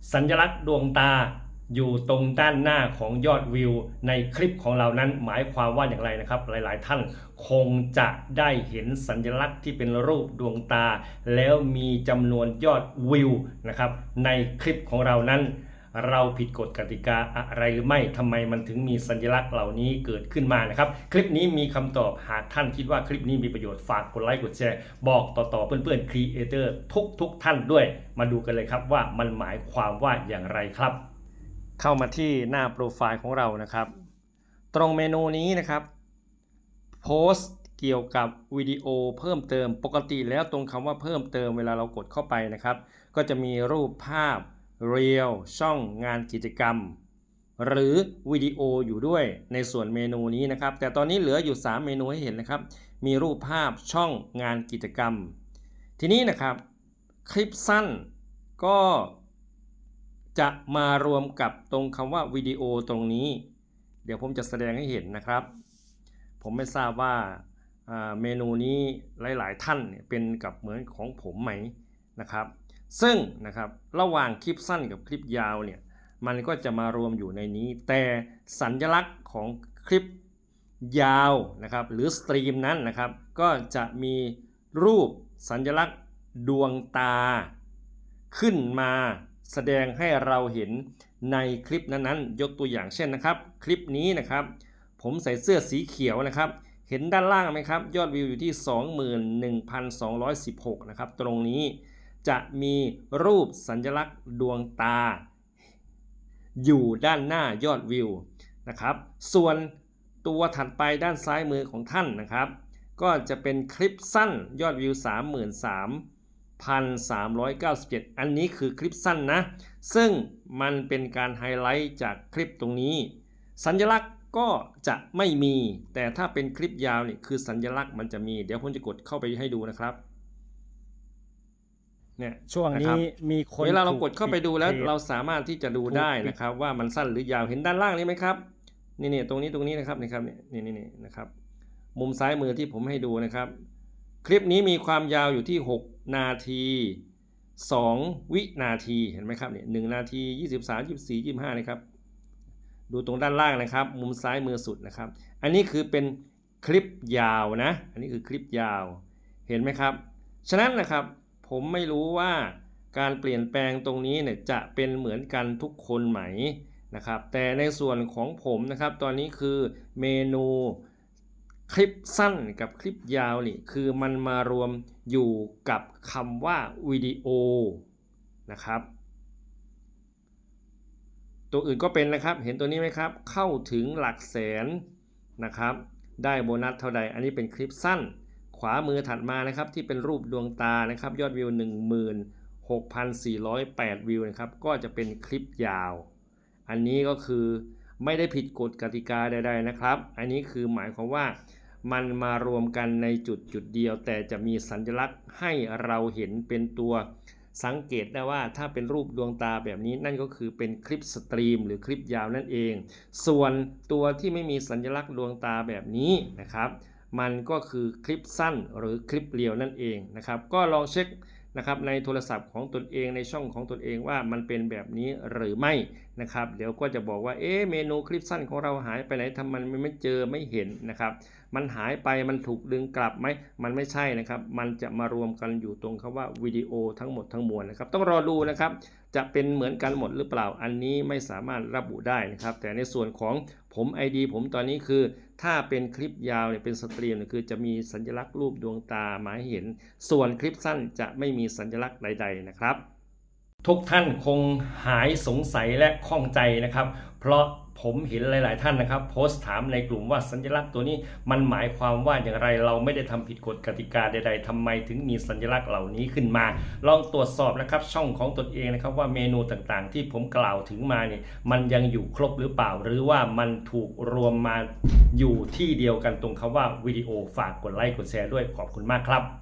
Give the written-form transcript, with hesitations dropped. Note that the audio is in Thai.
สัญลักษณ์ดวงตาอยู่ตรงด้านหน้าของยอดวิวในคลิปของเรานั้นหมายความว่าอย่างไรนะครับหลายๆท่านคงจะได้เห็นสัญลักษณ์ที่เป็นรูปดวงตาแล้วมีจำนวนยอดวิวนะครับในคลิปของเรานั้นเราผิดกฎกติกาอะไรหรือไม่ทำไมมันถึงมีสัญลักษณ์เหล่านี้เกิดขึ้นมานะครับคลิปนี้มีคำตอบหากท่านคิดว่าคลิปนี้มีประโยชน์ฝากกดไลค์กดแชร์บอกต่อๆเพื่อนๆครีเอเตอร์ทุกท่านด้วยมาดูกันเลยครับว่ามันหมายความว่าอย่างไรครับเข้ามาที่หน้าโปรไฟล์ของเรานะครับตรงเมนูนี้นะครับโพสต์เกี่ยวกับวิดีโอเพิ่มเติมปกติแล้วตรงคำว่าเพิ่มเติมเวลาเรากดเข้าไปนะครับก็จะมีรูปภาพเรียลช่องงานกิจกรรมหรือวิดีโออยู่ด้วยในส่วนเมนูนี้นะครับแต่ตอนนี้เหลืออยู่3เมนูให้เห็นนะครับมีรูปภาพช่องงานกิจกรรมทีนี้นะครับคลิปสั้นก็จะมารวมกับตรงคำว่าวิดีโอตรงนี้เดี๋ยวผมจะแสดงให้เห็นนะครับผมไม่ทราบว่าเมนูนี้หลายๆท่านเป็นกับเหมือนของผมไหมนะครับซึ่งนะครับระหว่างคลิปสั้นกับคลิปยาวเนี่ยมันก็จะมารวมอยู่ในนี้แต่สัญลักษณ์ของคลิปยาวนะครับหรือสตรีมนั้นนะครับก็จะมีรูปสัญลักษณ์ดวงตาขึ้นมาแสดงให้เราเห็นในคลิปนั้นๆยกตัวอย่างเช่นนะครับคลิปนี้นะครับผมใส่เสื้อสีเขียวนะครับเห็นด้านล่างไหมครับยอดวิวอยู่ที่ 21,216 นะครับตรงนี้จะมีรูปสัญลักษณ์ดวงตาอยู่ด้านหน้ายอดวิวนะครับส่วนตัวถัดไปด้านซ้ายมือของท่านนะครับก็จะเป็นคลิปสั้นยอดวิว 33,397 อันนี้คือคลิปสั้นนะซึ่งมันเป็นการไฮไลท์จากคลิปตรงนี้สัญลักษณ์ก็จะไม่มีแต่ถ้าเป็นคลิปยาวนี่คือสัญลักษณ์มันจะมีเดี๋ยวผมจะกดเข้าไปให้ดูนะครับเนี่ยช่วงนี้มีคนเวลาเรากดเข้าไปดูแล้วเราสามารถที่จะดูได้นะครับว่ามันสั้นหรือยาวเห็นด้านล่างนี้ไหมครับนี่ตรงนี้นะครับนี่นะครับมุมซ้ายมือที่ผมให้ดูนะครับคลิปนี้มีความยาวอยู่ที่6นาที2วินาทีเห็นไหมครับเนี่ย1นาที23 24 25นะครับดูตรงด้านล่างนะครับมุมซ้ายมือสุดนะครับอันนี้คือเป็นคลิปยาวนะอันนี้คือคลิปยาวเห็นไหมครับฉะนั้นนะครับผมไม่รู้ว่าการเปลี่ยนแปลงตรงนี้เนี่ยจะเป็นเหมือนกันทุกคนไหมนะครับแต่ในส่วนของผมนะครับตอนนี้คือเมนูคลิปสั้นกับคลิปยาวนี่คือมันมารวมอยู่กับคำว่าวิดีโอนะครับตัวอื่นก็เป็นนะครับเห็นตัวนี้ไหมครับเข้าถึงหลักแสนนะครับได้โบนัสเท่าใดอันนี้เป็นคลิปสั้นขวามือถัดมานะครับที่เป็นรูปดวงตานะครับยอดวิว 16,408 วิวนะครับก็จะเป็นคลิปยาวอันนี้ก็คือไม่ได้ผิดกฎกติกาใดๆนะครับอันนี้คือหมายความว่ามันมารวมกันในจุดเดียวแต่จะมีสัญลักษณ์ให้เราเห็นเป็นตัวสังเกตได้ว่าถ้าเป็นรูปดวงตาแบบนี้นั่นก็คือเป็นคลิปสตรีมหรือคลิปยาวนั่นเองส่วนตัวที่ไม่มีสัญลักษณ์ดวงตาแบบนี้นะครับมันก็คือคลิปสั้นหรือคลิปเรียวนั่นเองนะครับก็ลองเช็คนะครับในโทรศัพท์ของตนเองในช่องของตนเองว่ามันเป็นแบบนี้หรือไม่นะครับเดี๋ยวก็จะบอกว่าเมนูคลิปสั้นของเราหายไปไหนทำไมมันไม่เจอไม่เห็นนะครับมันหายไปมันถูกดึงกลับไหมมันไม่ใช่นะครับมันจะมารวมกันอยู่ตรงคำว่าวิดีโอทั้งหมดทั้งมวลนะครับต้องรอดูนะครับจะเป็นเหมือนกันหมดหรือเปล่าอันนี้ไม่สามารถระบุได้นะครับแต่ในส่วนของผม ID ผมตอนนี้คือถ้าเป็นคลิปยาวเนี่ยเป็นสตรีมคือจะมีสัญลักษณ์รูปดวงตาหมายเห็นส่วนคลิปสั้นจะไม่มีสัญลักษณ์ใดๆนะครับทุกท่านคงหายสงสัยและข้องใจนะครับเพราะผมเห็นหลายๆท่านนะครับโพสต์ถามในกลุ่มว่าสัญลักษณ์ตัวนี้มันหมายความว่าอย่างไรเราไม่ได้ทำผิดกฎกติกาใดๆทำไมถึงมีสัญลักษณ์เหล่านี้ขึ้นมาลองตรวจสอบนะครับช่องของตนเองนะครับว่าเมนูต่างๆที่ผมกล่าวถึงมาเนี่ยมันยังอยู่ครบหรือเปล่าหรือว่ามันถูกรวมมาอยู่ที่เดียวกันตรงคำว่าวิดีโอฝากกดไลค์กดแชร์ด้วยขอบคุณมากครับ